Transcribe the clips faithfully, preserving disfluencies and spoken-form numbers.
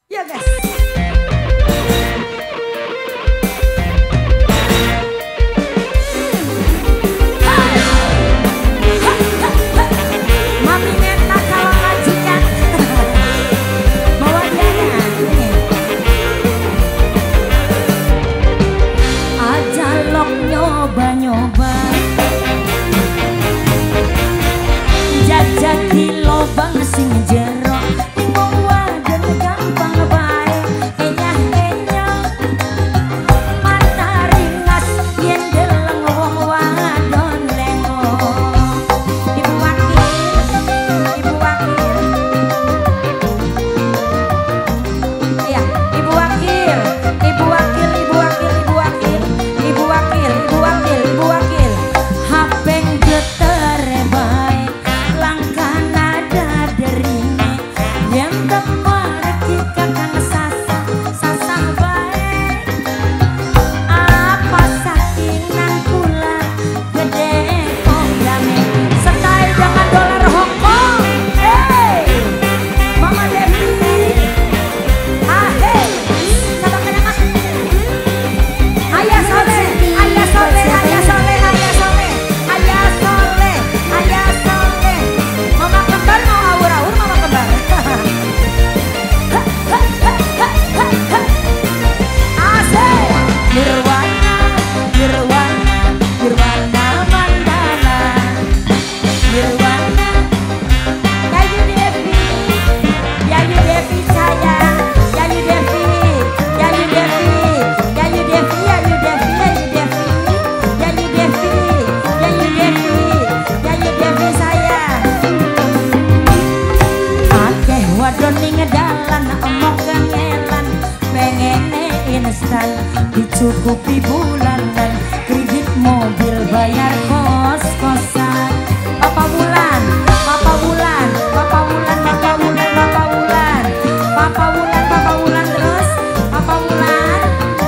Ya guys. Nyoba-nyoba jajaki lobang sing jero ning wadah gampang bae enyah-enyah mata ringas yen deleng wong wadon lengo. Ibu wakil, ibu wakil, iya ibu wakil, ibu wakil, ibu wakil, ibu wakil, ibu wakil, ibu wakil, ibu wakil, hapeng geter bae langkah nada derine yang tempat kita kan sasa sasa bae apa sakingan kula gede kondame style dengan dolar Hongkong. Hey Mama Devi, ah hey sabang kenapa ayah soleh, ayah soleh, ayah soleh, ayah soleh, ayah soleh, ayah soleh. Mama kembar mau awur-awur, mama kembar. Asik. Nirwana, Nirwana, Nirwana Mandala. Nirwana, Yayu Devi, Yayu Devi sayang, Yayu Devi, Yayu Devi, Yayu Devi, Yayu Devi, Yayu Devi, Yayu Devi, Yayu Devi, Yayu Devi sayang. Akeh wadon ning dalan omong kangelan pengene instan dicukupi bulanan kredit mobil bayar kos-kosan. Papa Wulan, Papa Wulan, Papa Wulan, Papa Wulan, Papa Wulan, Papa Wulan, Papa Wulan terus Papa Wulan.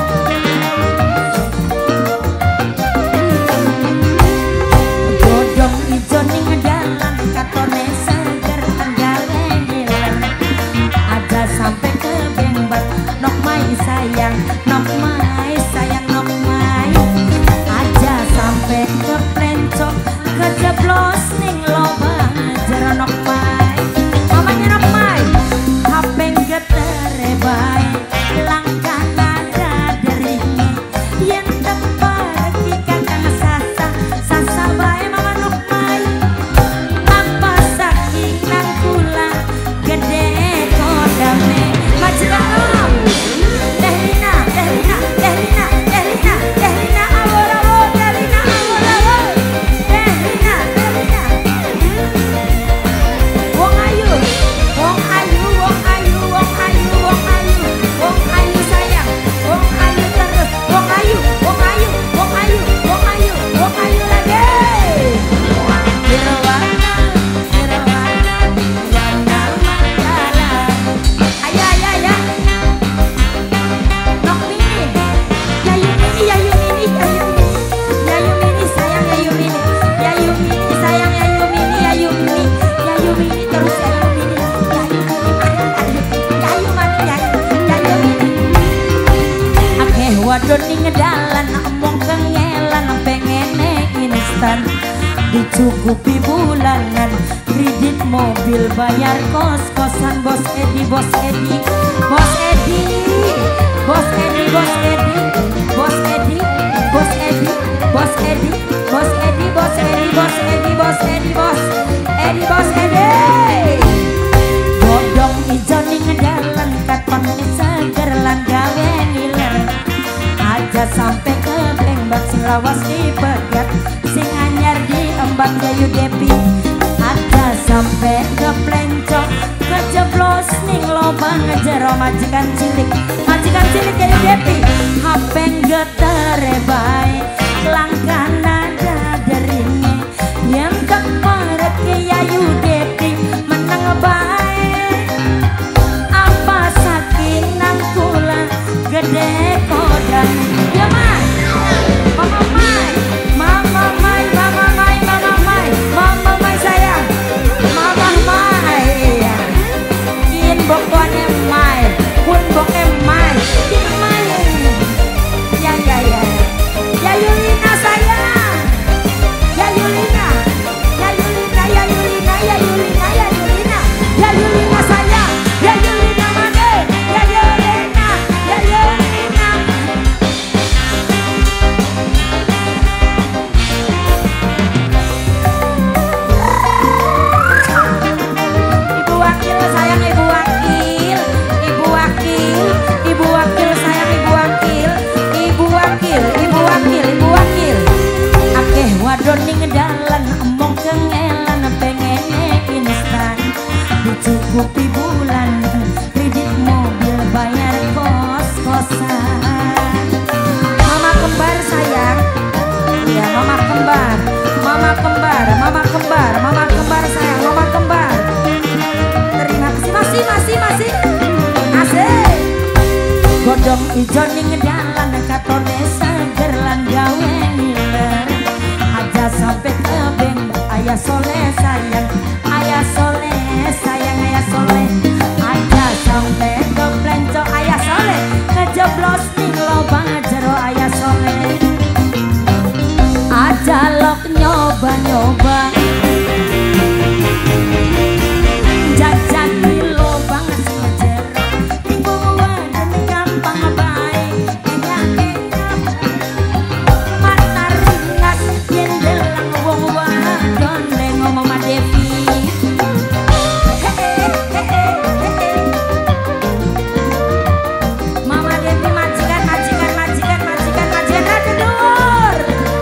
Godong ijo ning dalan katone seger tenggale ngiler aja sampai ke bengbat nok mai sayang nok mai sayang nok mai aja sampai ke plencok kejeblos ning lobang jero nok mai mamanya nok mai hapeng geter bae langkah nada deringe yen tempat kita kan sasa sasa bae mama nok mai apa sakingan kula gede kodame majikan Dehlina, Dehlina, Dehlina, Dehlina, Dehlina awur-awur, Dehlina awur-awur, Dehlina, Dehlina. Wong ayu, wong ayu, wong ayu, wong ayu, wong ayu, wong ayu sayang, wong ayu terus, wong ayu, wong ayu, wong ayu, wong ayu, wong ayu lagi. Nirwana, Nirwana, Nirwana Mandala. Ayo, ayo, ayo. Nok Mini, Yayu Mini, Yayu Mini, Yayu Mini, Yayu Mini sayang Yayu Mini, Yayu Mini sayang Yayu Mini, Yayu Mini, Yayu Mini terus Yayu Mini, Yayu Mini mana Yayu, Yayu mana Yayu, Yayu Mini. Akeh wadon ning dalan omong kengelan pengene instan dicukupi bulanan kredit mobil bayar kos-kosan. Bos Edi, Bos Edi, Bos Edi, Bos Edi, Bos Edi, Bos Edi, Bos Edi, Bos Edi, Bos Edi, Bos Edi, Bos Edi, Bos Edi, Bos Edi, Bos Edi. Godong ijo ning dalan katon seger lan gawe ngiler aja sampai ke bengbat sing lawas dipegat sing anyar diembat Yayu Devi aja sampai ke plencok kejeblos ning lobang jero majikan cilik majikan cilik Yayu Devi hapeng geter bae langkah nada derine yang kemarek Yayu Devi menang bae apa sakinang kula gede kodan ya mas mama mai mama mai mama mai mama mai mama mai sayang mama mai kin bokone mai pun bok emai emai ya ya ya ya Yulina sayang ya Yulina ya Yulina ya Yulina ya Yulina ya Yulina ya Yulina sayang ya Yulina made ya Yulina ya Yulina Ibu Wakil sayang Ibu Wakil Ibu Wakil Ibu Wakil sayang Ibu Wakil Ibu Wakil Ibu Wakil Ibu Wakil akeh wadon ning dalan emong kengelan pengen instan dicukupi bulan kredit mobil bayar kos-kosan mama kembar sayang ya mama kembar mama kembar mama kembar mama kembar sayang mama kembar terima kasih masih masih masih asik godong ijo ning dalan katone seger lan gawe ngiler aja sampai tebeng ayah soleh sayang ayah soleh sayang ayah soleh aja sampai keplencok ayah soleh kejeblos ning lobang jero ayah soleh aja lok nyoba-nyoba jajan di lobang sejero ibu wajan gampang baik enak-enak mata ringas yen delang wong wadon le ngomong ma Devi Mama Devi majikan majikan majikan majikan majikan ada dur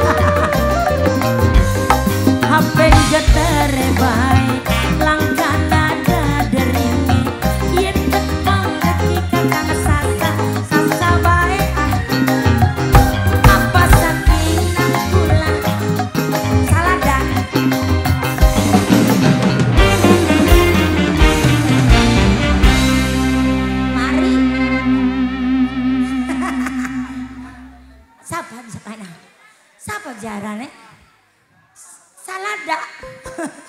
H P geter baik langkah nada derimi yen tekang ketika kang sasa sasa baik apa saking nang kula salada mari sabar sepana sabar jarane salada